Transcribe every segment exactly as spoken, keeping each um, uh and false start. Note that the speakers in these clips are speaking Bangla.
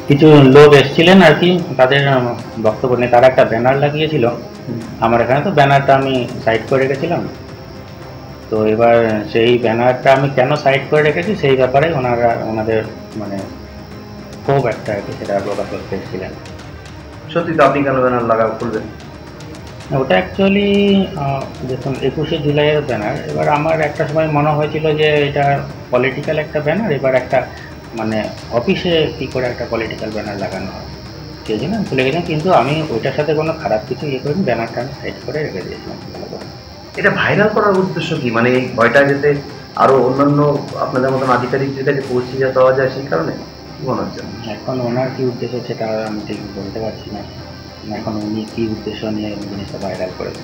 কিছু লোক এসেছিলেন আর কি, তাদের বক্তব্য নিয়ে তারা একটা ব্যানার লাগিয়েছিল আমার এখানে। তো ব্যানারটা আমি সাইড করে রেখেছিলাম। তো এবার সেই ব্যানারটা আমি কেন সাইড করে রেখেছি সেই ব্যাপারে ওনারা ওনাদের মানে খুব একটা আর কি সেটা প্রকাশ করতে এসেছিলেন। সত্যি তো আপনি কেন ব্যানার লাগা খুলবেন? ওটা অ্যাকচুয়ালি দেখুন একুশে জুলাইয়ের ব্যানার। এবার আমার একটা সময় মনে হয়েছিল যে এটা পলিটিক্যাল একটা ব্যানার, এবার একটা মানে অফিসে কী করে একটা পলিটিক্যাল ব্যানার লাগানো হয় সেই জন্য আমি ভুলে গেছিলাম। কিন্তু আমি ওইটার সাথে কোনো খারাপ কিছু ইয়ে করিনি, ব্যানারটা আমি সাইড করে রেখে দিয়েছিলাম। এটা ভাইরাল করার উদ্দেশ্য কি? মানে এই ভয়টা যাতে আরো অন্যান্য আপনাদের মতন আধিকারিকদের কাছে পৌঁছে যাওয়া যায় সেই কারণে কি মনে হচ্ছে? এখন ওনার কী উদ্দেশ্য সেটা আমি ঠিক বলতে পারছি না। এখন উনি কী উদ্দেশ্য নিয়ে জিনিসটা ভাইরাল করেছেন।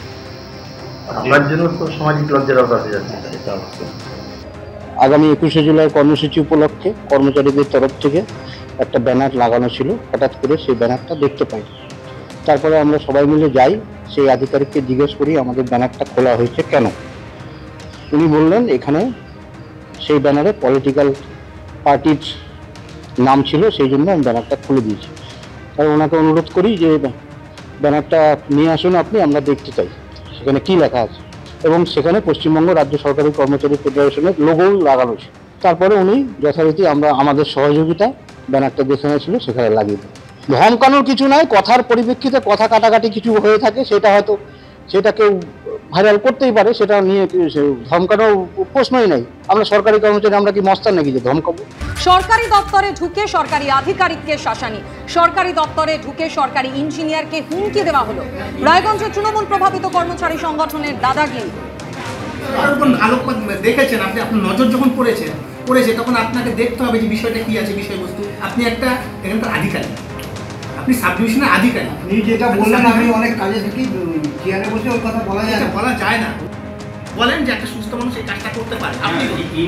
আপনার জন্য তো সামাজিক লজ্জার অবকাশ যাচ্ছে। সেটা অবশ্যই। আগামী একুশে জুলাই কর্মসূচি উপলক্ষে কর্মচারীদের তরফ থেকে একটা ব্যানার লাগানো ছিল। হঠাৎ করে সেই ব্যানারটা দেখতে পাই, তারপরে আমরা সবাই মিলে যাই, সেই আধিকারিককে জিজ্ঞেস করি আমাদের ব্যানারটা খোলা হয়েছে কেন। উনি বললেন এখানে সেই ব্যানারে পলিটিক্যাল পার্টির নাম ছিল, সেই জন্য আমি ব্যানারটা খুলে দিয়েছি। তাই ওনাকে অনুরোধ করি যে ব্যানারটা নিয়ে আসুন আপনি, আমরা দেখতে চাই সেখানে কী লেখা আছে। এবং সেখানে পশ্চিমবঙ্গ রাজ্য সরকারি কর্মচারী ফেডারেশনের লোগোও লাগানো ছিল। তারপরে উনি যথারীতি আমরা আমাদের সহযোগিতা ব্যানারটা যেখানে ছিল সেখানে লাগিয়ে দিই। ধমকানোর কিছু নাই, কথার পরিপ্রেক্ষিতে কথা কাটাকাটি কিছু হয়ে থাকে, সেটা হয়তো সেটা কেউ ভাইরাল করতেই পারে, সেটা নিয়ে ধমকানোর প্রশ্নই নেই। আমরা সরকারি কর্মচারী, আমরা কি মস্তান নাকি যে ধমকাবো? সরকারি দপ্তরে ঢুকে সরকারি আধিকারিককে শাসানি, সরকারি দপ্তরে ঢুকে সরকারি ইঞ্জিনিয়ারকে হুমকি দেওয়া হলো। রায়গঞ্জে তৃণমূল প্রভাবিত কর্মচারী সংগঠনের দাদাগিরি। আলোকপাত দেখেছেন আপনি, আপনার নজর যখন পড়েছে পড়েছে তখন আপনাকে দেখতে হবে যে বিষয়টা কি আছে, বিষয়বস্তু। আপনি একটা এখানকার আধিকারিক, আপনি সাব ডিভিশনের আধিকারিক। আপনি যেটা বললেন আমি অনেক কাজে থাকি, চেয়ারে বসে ওই কথা বলা যায় না, বলা যায় না। বলেন যে একটা সুস্থ মানুষ এই কাজটা করতে পারে। আপনি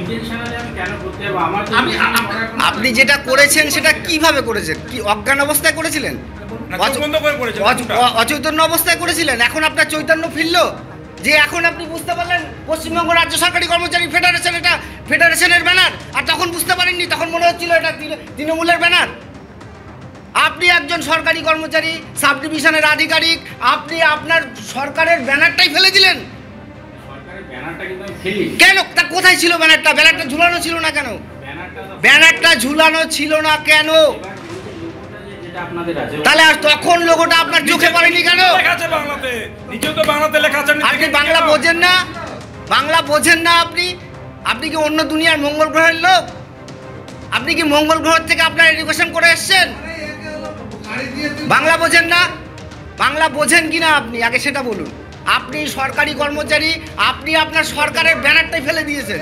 আপনি যেটা করেছেন সেটা কিভাবে করেছেন? কি অজ্ঞান অবস্থায় করেছিলেন? অচৈতন্য অবস্থায় করেছিলেন? এখন আপনার চৈতন্য ফিরল যে এখন আপনি বুঝতে পারলেন পশ্চিমবঙ্গ রাজ্য সরকারি কর্মচারী ফেডারেশন এটা ফেডারেশনের ব্যানার, আর তখন বুঝতে পারেননি, তখন মনে হচ্ছিল এটা তৃণমূলের ব্যানার। আপনি একজন সরকারি কর্মচারী, সাব ডিভিশনের আধিকারিক, আপনি আপনার সরকারের ব্যানারটাই ফেলে দিলেন কেন? তা কোথায় ছিল ব্যানারটা? ব্যানারটা ঝুলানো ছিল না কেন? ব্যানারটা ঝুলানো ছিল না কেন? তাহলে আর তখন লোগোটা আপনার চোখে পড়েনি কেন? আপনি বাংলা বোঝেন না? বাংলা বোঝেন না আপনি? আপনি কি অন্য দুনিয়ার মঙ্গল গ্রহের লোক? আপনি কি মঙ্গল গ্রহ থেকে আপনার এডুকেশন করে এসছেন? বাংলা বোঝেন না? বাংলা বোঝেন কিনা আপনি আগে সেটা বলুন। আপনি সরকারি কর্মচারী, আপনি আপনার সরকারের ব্যানারটাই ফেলে দিয়েছেন।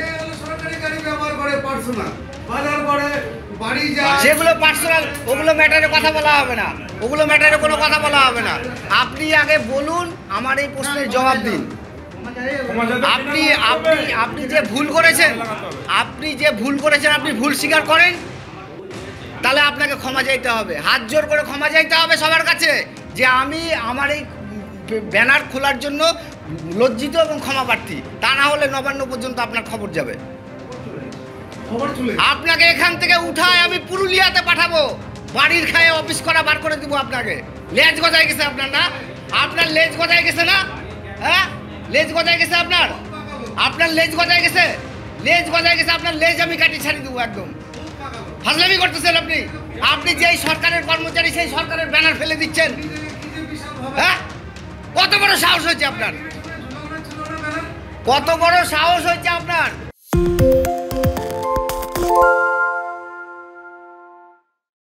সেগুলো পার্সোনাল, ওগুলো ম্যাটারে কথা বলা হবে না, ওগুলো ম্যাটারে কোনো কথা বলা হবে না। আপনি আগে বলুন, আমার এই প্রশ্নের জবাব দিন। আপনি আপনি আপনি যে ভুল করেছেন, আপনি যে ভুল করেছেন আপনি ভুল স্বীকার করেন, তাহলে আপনাকে ক্ষমা চাইতে হবে, হাত জোর করে ক্ষমা চাইতে হবে সবার কাছে যে আমি আমার এই ব্যানার খোলার জন্য লজ্জিত এবং ক্ষমা প্রার্থী। তা না হলে নবান্ন পর্যন্ত আপনার খবর যাবে। আপনাকে এখান থেকে উঠায় আমি পুরুলিয়াতে পাঠাবো, বাড়ির খায়ে অফিস করা বার করে দিব আপনাকে। লেজ গজায় গেছে আপনার না? আপনার লেজ গজায় গেছে না? হ্যাঁ, লেজ গজায় গেছে আপনার, আপনার লেজ গজায় গেছে, লেজ গজায় গেছে আপনার লেজ আমি কাটি ছাড়ি দেবো একদম। ফাজলামি করতেছেন আপনি। আপনি যেই সরকারের কর্মচারী সেই সরকারের ব্যানার ফেলে দিচ্ছেন। হ্যাঁ, কত বড় সাহস হয়েছে আপনার? কত বড় সাহস হয়েছে আপনার?